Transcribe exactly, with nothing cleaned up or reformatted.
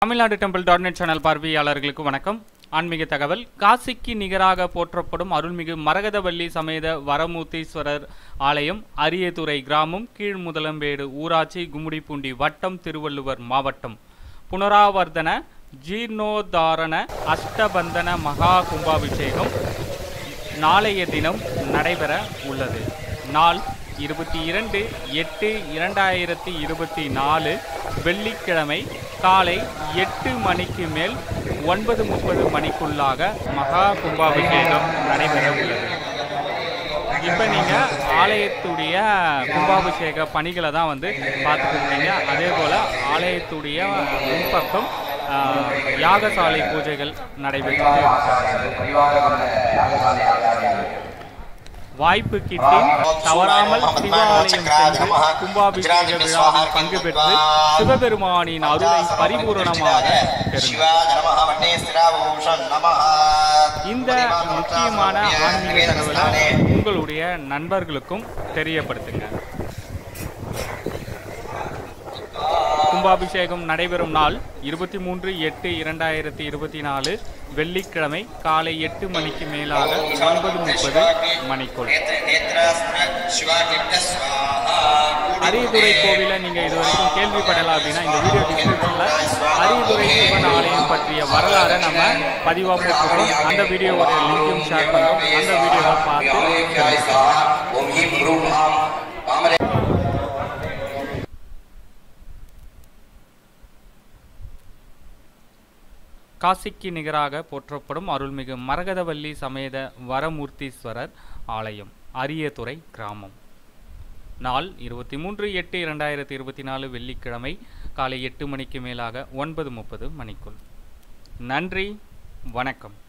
Tamil Nadu temple dot net channel பார்வையாளர்களுக்கு வணக்கம். ஆன்மீக தகவல். காசிக்கு நிகராக போற்றப்படும் அருள்மிகு மரகதவள்ளி சமேத வரமூர்த்தீஸ்வரர் ஆலயம் அரியதுறை கிராமம் கீழ்முதலம்பேடு ஊராட்சி கும்மிடிப்பூண்டி வட்டம் திருவள்ளுவர் மாவட்டம். புனராவர்த்தன ஜீர்ணோத்தாரண அஷ்டபந்தன மகா கும்பாபிஷேகம் நாளைய தினம் நடைபெற உள்ளது. நாள் இருபத்தி இரண்டு எட்டு இரண்டாயிரத்தி இருபத்தி நாலு வெள்ளிக்கிழமை காலை எட்டு மணிக்கு மேல் ஒன்பது முப்பது மணிக்குள்ளாக மகா கும்பாபிஷேகம் நடைபெற உள்ளது. இப்போ நீங்கள் ஆலயத்துடைய கும்பாபிஷேக பணிகளை தான் வந்து பார்த்துக்கிட்டீங்க. அதே போல் ஆலயத்துடைய முன்பக்கம் யாகசாலை பூஜைகள் நடைபெற்று வாய்ப்பு கிட்டி தவறாமல் சிவாலயம் சென்று கும்பாபிஷேக விழாவில் பங்கு பெற்று சிவபெருமானின் அருளை பரிபூரணமாக இந்த முக்கியமான ஆன்மீக தகவலை உங்களுடைய நண்பர்களுக்கும் தெரியப்படுத்துங்க. கும்பாபிஷேகம் நடைபெறும் நாள் இருபத்தி மூன்று எட்டு இரண்டாயிரத்தி இருபத்தி நாலு வெள்ளிக்கிழமை காலை எட்டு மணிக்கு மேலாக ஒன்பது முப்பது மணிக்குள். அரியதுறை கோவிலை நீங்கள் இது வரைக்கும் கேள்விப்படலாம் அப்படின்னா இந்த வீடியோ டிஸ்கிரிப்ஷனில் அரியதுறை சிவன் ஆலயம் பற்றிய வரலாறை நம்ம பதிவாக போட்டுருக்கோம். அந்த வீடியோவோட லிங்கையும் ஷேர் பண்ணுறோம். அந்த வீடியோவை பார்த்து காசிக்கு நிகராக போற்றப்படும் அருள்மிகு மரகதவள்ளி சமேத வரமூர்த்தீஸ்வரர் ஆலயம் அரியதுறை கிராமம். நாள் இருபத்தி மூன்று எட்டு இரண்டாயிரத்தி இருபத்தி நாலு வெள்ளிக்கிழமை காலை எட்டு மணிக்கு மேலாக ஒன்பது முப்பது மணிக்குள். நன்றி, வணக்கம்.